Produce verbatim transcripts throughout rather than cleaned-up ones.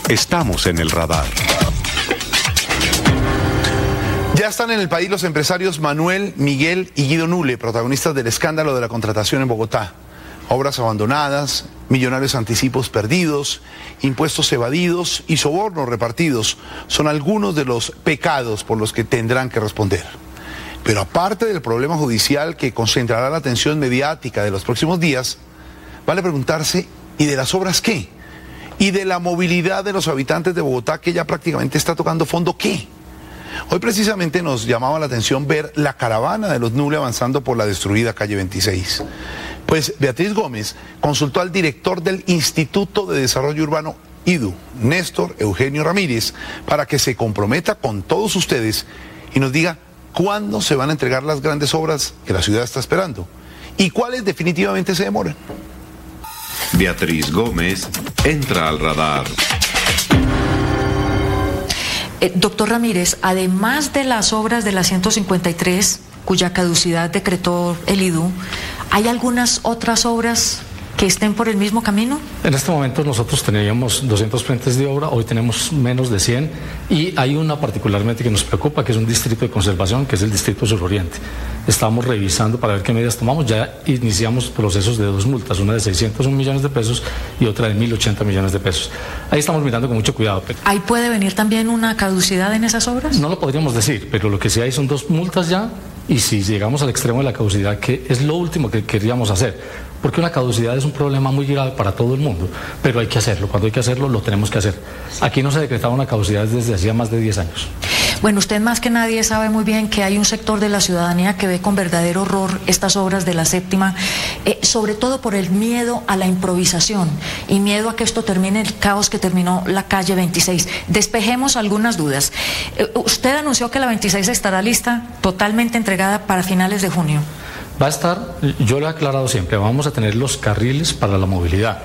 Estamos en el radar. Ya están en el país los empresarios Manuel, Miguel y Guido Nule, protagonistas del escándalo de la contratación en Bogotá. Obras abandonadas, millonarios anticipos perdidos, impuestos evadidos y sobornos repartidos son algunos de los pecados por los que tendrán que responder. Pero aparte del problema judicial que concentrará la atención mediática de los próximos días, vale preguntarse, ¿y de las obras qué? ¿Y de la movilidad de los habitantes de Bogotá, que ya prácticamente está tocando fondo, qué? Hoy precisamente nos llamaba la atención ver la caravana de los Nule avanzando por la destruida calle veintiséis. Pues Beatriz Gómez consultó al director del Instituto de Desarrollo Urbano I D U, Néstor Eugenio Ramírez, para que se comprometa con todos ustedes y nos diga cuándo se van a entregar las grandes obras que la ciudad está esperando y cuáles definitivamente se demoran. Beatriz Gómez entra al radar. Eh, doctor Ramírez, además de las obras de la ciento cincuenta y tres, cuya caducidad decretó el I D U, ¿hay algunas otras obras que estén por el mismo camino? En este momento nosotros teníamos doscientos frentes de obra, hoy tenemos menos de cien, y hay una particularmente que nos preocupa, que es un distrito de conservación, que es el distrito suroriente. Estamos revisando para ver qué medidas tomamos. Ya iniciamos procesos de dos multas, una de seiscientos un millones de pesos y otra de mil ochenta millones de pesos. Ahí estamos mirando con mucho cuidado. Pero ¿ahí puede venir también una caducidad en esas obras? No lo podríamos decir, pero lo que sí hay son dos multas ya, y si llegamos al extremo de la caducidad, que es lo último que queríamos hacer, porque una caducidad es un problema muy grave para todo el mundo, pero hay que hacerlo. Cuando hay que hacerlo, lo tenemos que hacer. Aquí no se decretaba una caducidad desde hacía más de diez años. Bueno, usted más que nadie sabe muy bien que hay un sector de la ciudadanía que ve con verdadero horror estas obras de la séptima, eh, sobre todo por el miedo a la improvisación y miedo a que esto termine el caos que terminó la calle veintiséis. Despejemos algunas dudas. Eh, usted anunció que la veintiséis estará lista, totalmente entregada para finales de junio. Va a estar, yo lo he aclarado siempre, vamos a tener los carriles para la movilidad.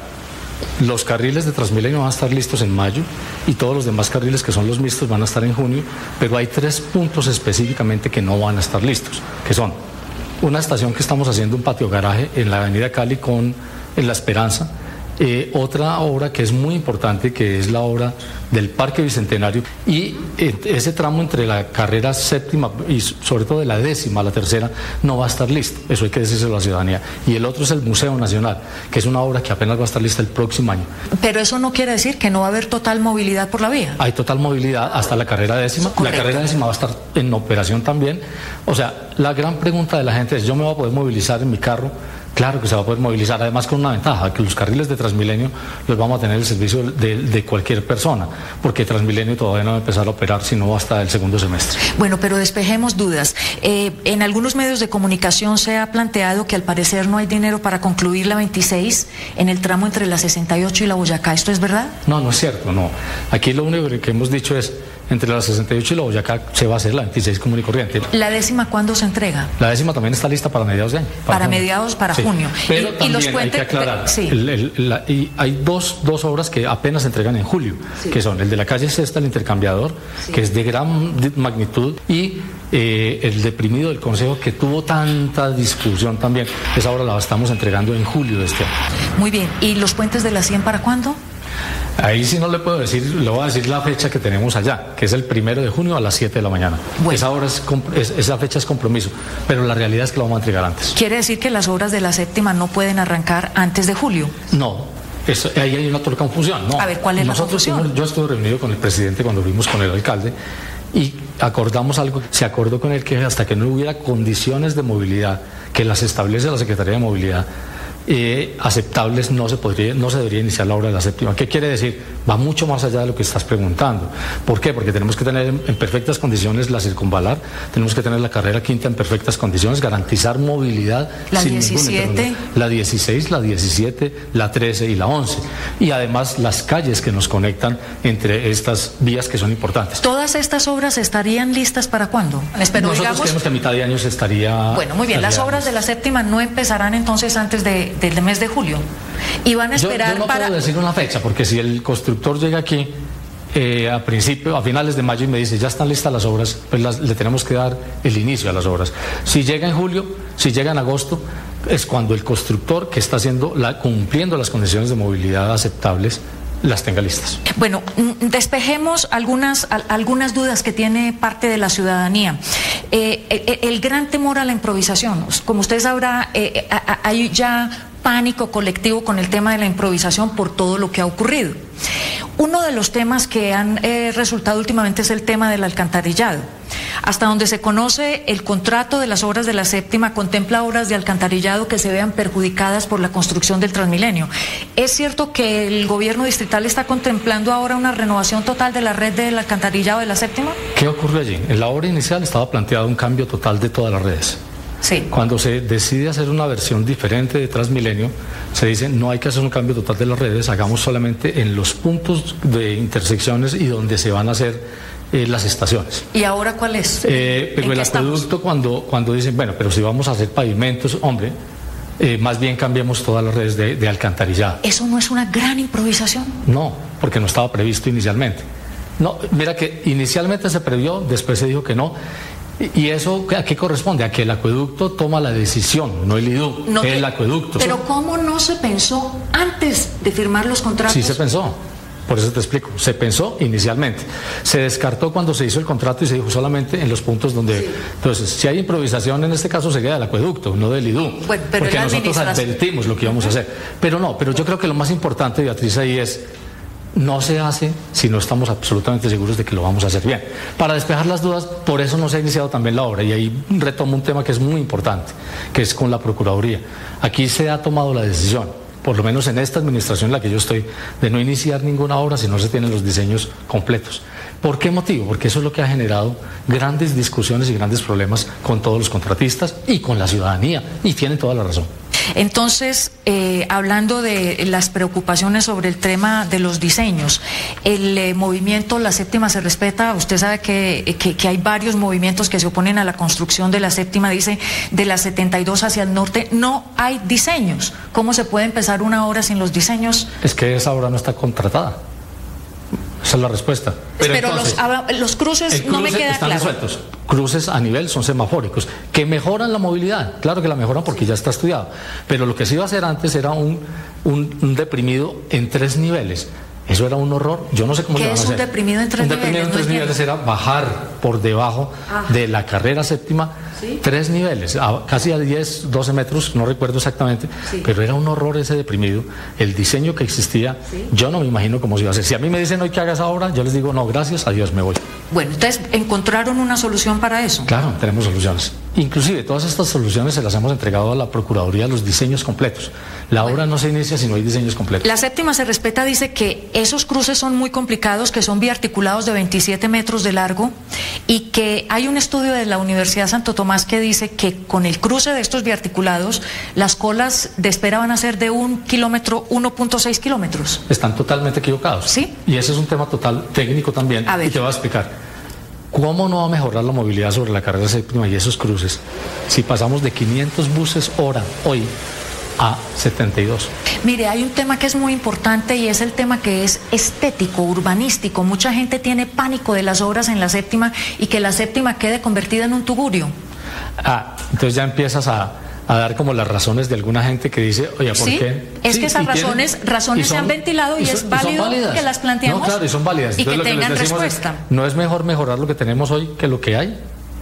Los carriles de Transmilenio van a estar listos en mayo y todos los demás carriles que son los mixtos van a estar en junio, pero hay tres puntos específicamente que no van a estar listos, que son una estación que estamos haciendo, un patio garaje en la avenida Cali con en La Esperanza, eh, otra obra que es muy importante, que es la obra del Parque Bicentenario, y ese tramo entre la carrera séptima y sobre todo de la décima a la tercera no va a estar listo, eso hay que decírselo a la ciudadanía. Y el otro es el Museo Nacional, que es una obra que apenas va a estar lista el próximo año. Pero eso no quiere decir que no va a haber total movilidad por la vía. Hay total movilidad hasta la carrera décima. Correcto. La carrera décima va a estar en operación también. O sea, la gran pregunta de la gente es, ¿yo me voy a poder movilizar en mi carro? Claro que se va a poder movilizar, además con una ventaja, que los carriles de Transmilenio los vamos a tener el servicio de, de cualquier persona, porque Transmilenio todavía no va a empezar a operar sino hasta el segundo semestre. Bueno, pero despejemos dudas. Eh, en algunos medios de comunicación se ha planteado que al parecer no hay dinero para concluir la veintiséis en el tramo entre la sesenta y ocho y la Boyacá. ¿Esto es verdad? No, no es cierto, no. Aquí lo único que hemos dicho es, entre la sesenta y ocho y la Boyacá se va a hacer la veintiséis común y corriente. ¿La décima cuándo se entrega? La décima también está lista para mediados de año. Para, para mediados, para sí. junio. Pero y, también y los puentes, hay que aclarar, sí. el, el, la, y hay dos, dos obras que apenas se entregan en julio, sí. que son el de la calle Sexta, el intercambiador, sí. que es de gran magnitud, y eh, el deprimido del Consejo, que tuvo tanta discusión también. Esa obra la estamos entregando en julio de este año. Muy bien. ¿Y los puentes de la cien para cuándo? Ahí sí no le puedo decir, le voy a decir la fecha que tenemos allá, que es el primero de junio a las siete de la mañana. Bueno. Esa, hora es, es, esa fecha es compromiso, pero la realidad es que lo vamos a entregar antes. ¿Quiere decir que las obras de la séptima no pueden arrancar antes de julio? No, eso, ahí hay una otra confusión. No. A ver, ¿cuál es Nosotros la confusión? Yo estuve reunido con el presidente cuando vimos con el alcalde y acordamos algo, se acordó con él que hasta que no hubiera condiciones de movilidad que las establece la Secretaría de Movilidad, Eh, aceptables, no se podría, no se debería iniciar la obra de la séptima. ¿Qué quiere decir? Va mucho más allá de lo que estás preguntando. ¿Por qué? Porque tenemos que tener en, en perfectas condiciones la circunvalar, tenemos que tener la carrera quinta en perfectas condiciones, garantizar movilidad. La sin diecisiete. La dieciséis, la diecisiete, la trece y la once. Y además las calles que nos conectan entre estas vías que son importantes. ¿Todas estas obras estarían listas para cuándo? Pero Nosotros digamos, creemos que a mitad de año se estaría... Bueno, muy bien, las obras de la séptima no empezarán entonces antes de del mes de julio y van a esperar yo, yo no para... puedo decir una fecha, porque si el constructor llega aquí eh, a principio, a finales de mayo y me dice ya están listas las obras, pues las, le tenemos que dar el inicio a las obras. Si llega en julio, si llega en agosto, es cuando el constructor que está haciendo la, cumpliendo las condiciones de movilidad aceptables las tenga listas. Bueno, despejemos algunas, algunas dudas que tiene parte de la ciudadanía. Eh, el, el gran temor a la improvisación, como usted sabrá, eh, hay ya pánico colectivo con el tema de la improvisación por todo lo que ha ocurrido. Uno de los temas que han eh, resultado últimamente es el tema del alcantarillado. Hasta donde se conoce, el contrato de las obras de la séptima contempla obras de alcantarillado que se vean perjudicadas por la construcción del Transmilenio. ¿Es cierto que el gobierno distrital está contemplando ahora una renovación total de la red del alcantarillado de la séptima? ¿Qué ocurrió allí? En la obra inicial estaba planteado un cambio total de todas las redes. Sí. Cuando se decide hacer una versión diferente de Transmilenio, se dice no hay que hacer un cambio total de las redes, hagamos solamente en los puntos de intersecciones y donde se van a hacer eh, las estaciones. ¿Y ahora cuál es? Eh, pero el acueducto cuando, cuando dicen, bueno, pero si vamos a hacer pavimentos, hombre, eh, más bien cambiemos todas las redes de, de alcantarillado. ¿Eso no es una gran improvisación? No, porque no estaba previsto inicialmente. No, mira que inicialmente se previó, después se dijo que no. ¿Y eso a qué corresponde? A que el acueducto toma la decisión, no el I D U, no el acueducto. Pero ¿cómo no se pensó antes de firmar los contratos? Sí se pensó, por eso te explico. Se pensó inicialmente. Se descartó cuando se hizo el contrato y se dijo solamente en los puntos donde... Sí. Entonces, si hay improvisación en este caso sería del acueducto, no del I D U. Bueno, pero porque nosotros advertimos lo que íbamos a hacer. Pero no, pero yo creo que lo más importante, Beatriz, ahí es... No se hace si no estamos absolutamente seguros de que lo vamos a hacer bien. Para despejar las dudas, por eso no se ha iniciado también la obra. Y ahí retomo un tema que es muy importante, que es con la Procuraduría. Aquí se ha tomado la decisión, por lo menos en esta administración en la que yo estoy, de no iniciar ninguna obra si no se tienen los diseños completos. ¿Por qué motivo? Porque eso es lo que ha generado grandes discusiones y grandes problemas con todos los contratistas y con la ciudadanía. Y tienen toda la razón. Entonces, eh, hablando de las preocupaciones sobre el tema de los diseños, el eh, movimiento La Séptima se respeta. Usted sabe que, que, que hay varios movimientos que se oponen a la construcción de la séptima. Dice, de la setenta y dos hacia el norte no hay diseños. ¿Cómo se puede empezar una obra sin los diseños? Es que esa obra no está contratada. Esa es la respuesta. Pero, Pero entonces, los, los cruces no me queda están claro. Resueltos. Cruces a nivel son semafóricos, que mejoran la movilidad. Claro que la mejoran porque ya está estudiado. Pero lo que se iba a hacer antes era un, un, un deprimido en tres niveles. Eso era un horror. Yo no sé cómo se van a hacer. ¿Qué es un deprimido en tres niveles? Un deprimido en tres no niveles era bajar por debajo ah. de la carrera séptima. ¿Sí? Tres niveles, a casi a diez, doce metros, no recuerdo exactamente, sí. Pero era un horror ese deprimido. El diseño que existía, ¿sí? Yo no me imagino cómo se iba a hacer. Si a mí me dicen hoy que haga esa obra, yo les digo no, gracias, adiós, me voy. Bueno, entonces, ¿encontraron una solución para eso? Claro, tenemos soluciones. Inclusive, todas estas soluciones se las hemos entregado a la Procuraduría, los diseños completos. La bueno. obra no se inicia si no hay diseños completos. La Séptima se respeta, dice que esos cruces son muy complicados, que son biarticulados de veintisiete metros de largo y que hay un estudio de la Universidad Santo Tomás que dice que con el cruce de estos biarticulados, las colas de espera van a ser de un kilómetro, uno punto seis kilómetros. Están totalmente equivocados. ¿Sí? Y ese es un tema total técnico también. A ver. Y te voy a explicar. ¿Cómo no va a mejorar la movilidad sobre la carrera séptima y esos cruces si pasamos de quinientos buses hora hoy a setenta y dos? Mire, hay un tema que es muy importante y es el tema que es estético, urbanístico. Mucha gente tiene pánico de las obras en la séptima y que la séptima quede convertida en un tugurio. Ah, entonces ya empiezas a, a dar como las razones de alguna gente que dice, oye, ¿por ¿Sí? qué? Es sí, que esas razones, tienen, razones son, se han ventilado y, y son, es válido que las planteemos. No, claro, y son válidas. Y entonces, que tengan que respuesta. Es, ¿no es mejor mejorar lo que tenemos hoy que lo que hay?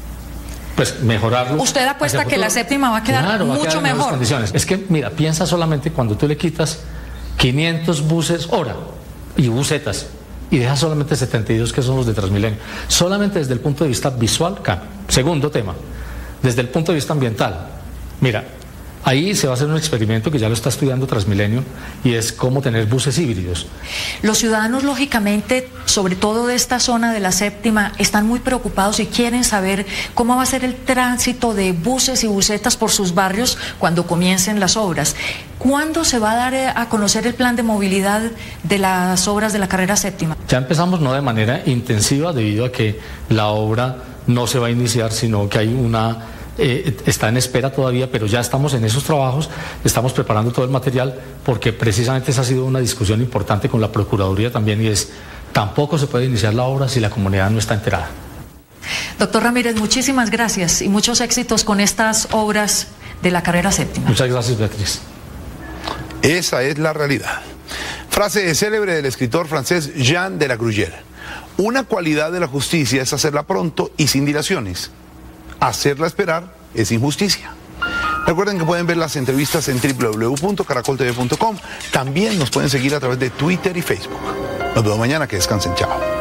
Pues mejorarlo. Usted apuesta que la séptima va a quedar claro, mucho va a quedar en mejor. Condiciones. Es que, mira, piensa solamente cuando tú le quitas quinientos buses hora y busetas y dejas solamente setenta y dos que son los de Transmilenio. Solamente desde el punto de vista visual cambia. Segundo tema, desde el punto de vista ambiental. Mira, ahí se va a hacer un experimento que ya lo está estudiando Transmilenio y es cómo tener buses híbridos. Los ciudadanos, lógicamente, sobre todo de esta zona de la séptima, están muy preocupados y quieren saber cómo va a ser el tránsito de buses y busetas por sus barrios cuando comiencen las obras. ¿Cuándo se va a dar a conocer el plan de movilidad de las obras de la carrera séptima? Ya empezamos no de manera intensiva debido a que la obra no se va a iniciar, sino que hay una... Eh, está en espera todavía, pero ya estamos en esos trabajos, estamos preparando todo el material porque precisamente esa ha sido una discusión importante con la Procuraduría también y es, tampoco se puede iniciar la obra si la comunidad no está enterada. Doctor Ramírez, muchísimas gracias y muchos éxitos con estas obras de la carrera séptima. Muchas gracias, Beatriz. Esa es la realidad. Frase célebre del escritor francés Jean de la Gruyère. Una cualidad de la justicia es hacerla pronto y sin dilaciones. Hacerla esperar es injusticia. Recuerden que pueden ver las entrevistas en w w w punto caracol t v punto com. También nos pueden seguir a través de Twitter y Facebook. Nos vemos mañana, que descansen, chao.